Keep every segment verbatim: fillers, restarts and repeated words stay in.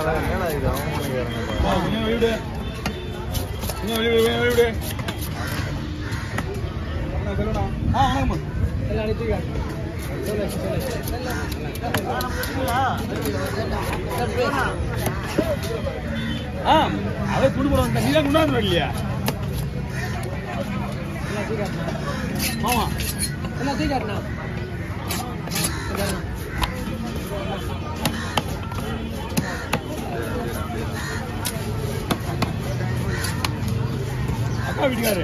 அதை கொண்டு போறோம் நீதான் கொண்டாந்து இல்லையா ஆமா என்ன தீக்காட்டா அக்கா வீட்டுக்காரு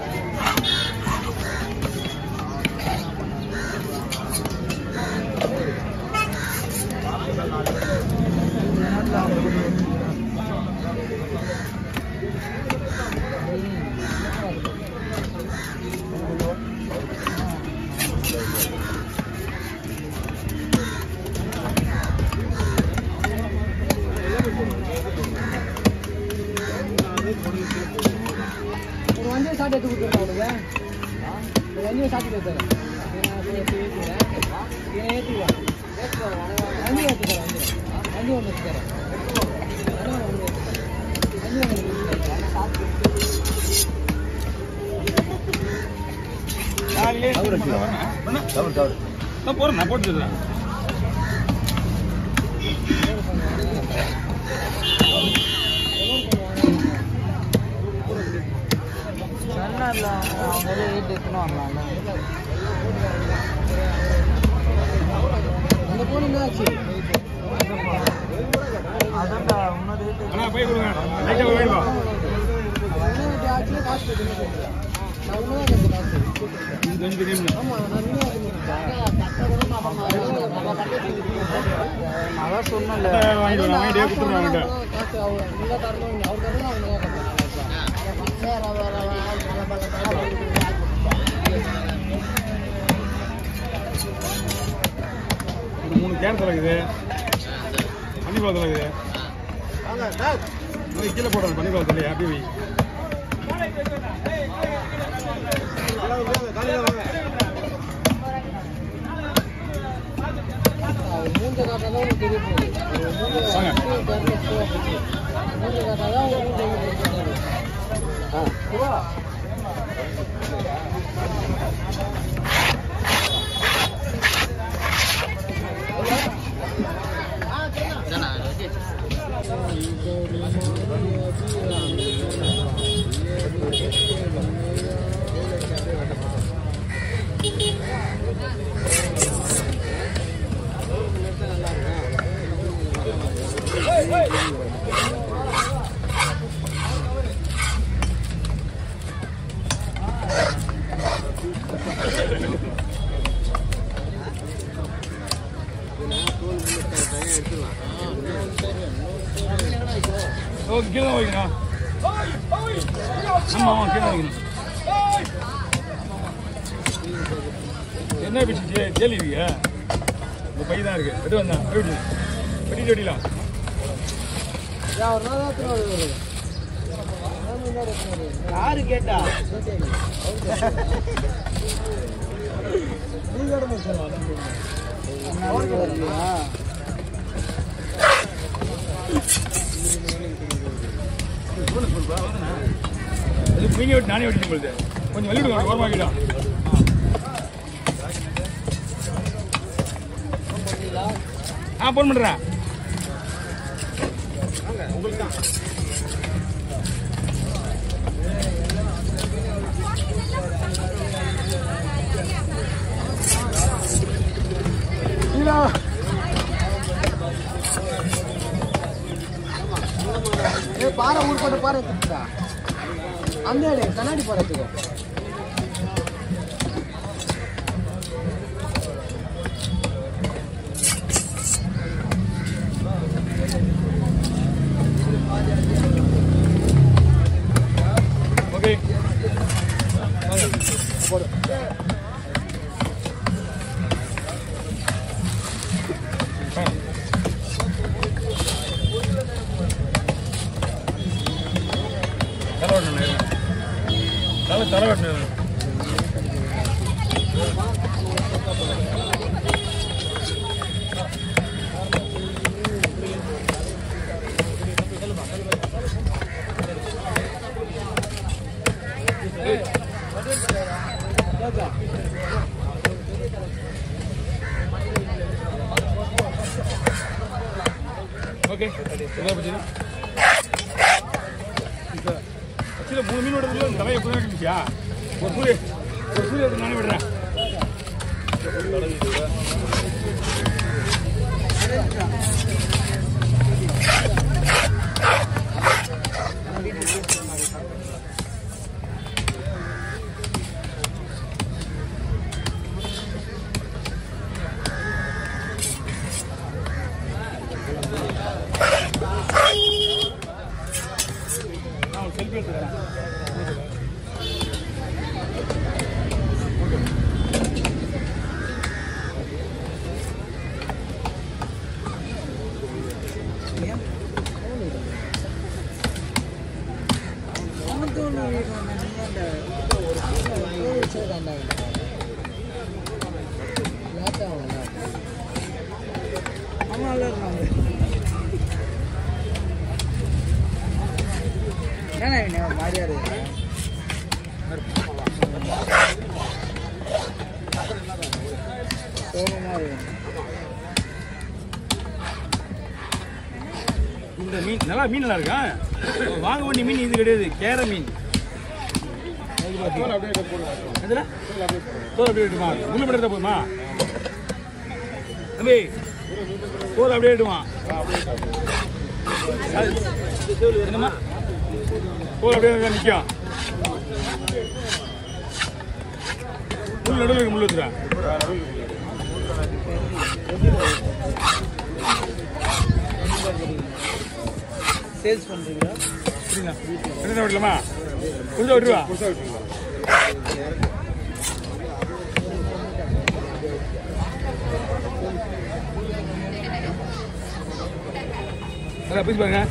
சாப்பிட்டு எடுத்து கொடுத்துருக்கா அவனுக்கு வண்டியை சாப்பிட்டு எடுத்தாரு ஏற்றிக்கலாம் வண்டி ஏற்றிக்கிறேன் வண்டி ஒன்று வச்சுக்கிறேன் நான் போறேன் நான் போட்டுக்கிறேன் அவங்க வீட்டு எடுத்துன்னு வரலாம் அந்த போன என்னாச்சு அதான்டா இன்னொரு வீட்டு போய் கொடுங்க ஆச்சு காசு அதான் சொன்னல மூணு கேன் தலைக்குது பனிப்பால் தலைக்குது கீழே போடுறது பனிப்பால் தலை அப்படி வை மூஞ்ச காட்டாதான் தெரிய மூஞ்ச காட்டாதான் கீழே வைக்கணும் ஆமாம் கீழே வைக்கணும் என்ன பிடிச்சி கேள்வியா இந்த பை தான் இருக்கு எட்டு வந்தான் எப்படி வெட்டிட்டு வெட்டிலாம் யாரு கேட்டா நீங்க விட்டு நானே வெட்டிட்டு போகுது கொஞ்சம் வெளியிடுங்க ஓரமாக்கிட்டோம் ஆ போன் பண்றேன் உங்களுக்கு தான் பாறை ஊர் போட்டு பாறை எடுத்துட்டா அந்த கண்ணாடி பாறை எடுத்துக்கோ ஓகே போடு தலை தலை வெட்டினது ஓகே ஆக்சுவலாக மூணு மீன் விடுறதுல தலையை எப்படி இருந்துச்சா ஒரு சூரிய ஒரு சூரிய நானே விடுறேன் செல்ஃபி எடுத்துக்கிறேன் மாறியாரு இந்த மீன் நல்லா மீன் நல்லா இருக்கா வாங்க வேண்டிய மீன் இது கிடையாது கேர மீன் தோல் அப்படியே எடுமா முள்ளு மட்டும் எடுத்தா போதுமா தம்பி தோல் அப்படியே எடுமா என்னம்மா தோல் அப்படியே நிற்கும் முள் நடுவில் முள் வச்சுறேன் சேல்ஸ் பண்ணுறீங்களா புரியுங்களா என்ன விடலாமா புதுசாக விட்டுருவா புதுசாக விட்டுருவா அதான் புரிஞ்சு பாருங்க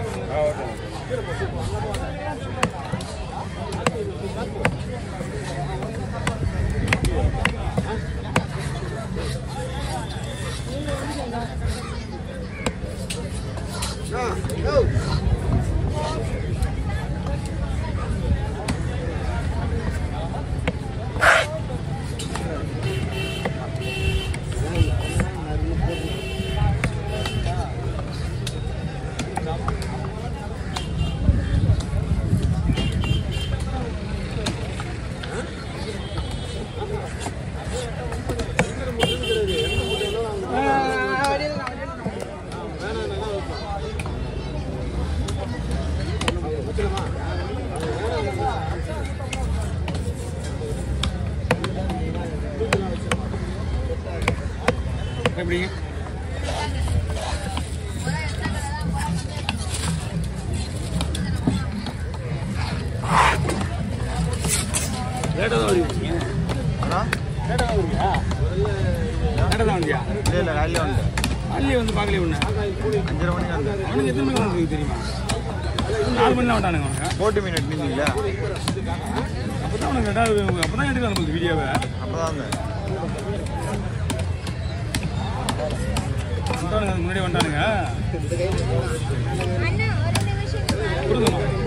எப்படிங்க லேட்டாக தான் வருவீங்க லேட்டாக தான் வருவியா லேட்டாக தான் வந்தியா இல்லை இல்லை அள்ளி வந்து அள்ளி வந்து பார்க்கலையே ஒன்று அஞ்சரை மணிக்கு வந்து அவனுக்கு எத்தனை மணிக்கு வந்து தெரியுமா நாலு மணி தான் வந்தானுங்க அவங்க போட்டு மீன் எடுத்தீங்களா அப்போ தான் அவனுக்கு ரெண்டாவது அப்போ தான் எடுக்கலாம் நம்மளுக்கு வீடியோவை அப்போ தான் வந்தேன் முன்னாடி வந்துட்டானுங்க கொடுங்கம்மா